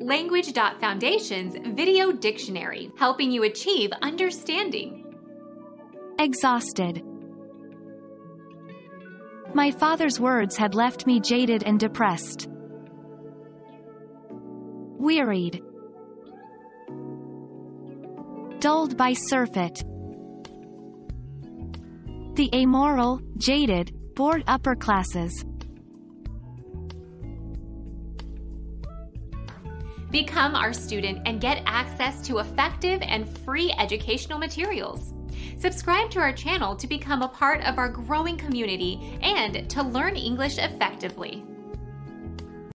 Language.Foundation's Video Dictionary, helping you achieve understanding. Exhausted. My father's words had left me jaded and depressed. Wearied. Dulled by surfeit. The amoral, jaded, bored upper classes. Become our student and get access to effective and free educational materials. Subscribe to our channel to become a part of our growing community and to learn English effectively.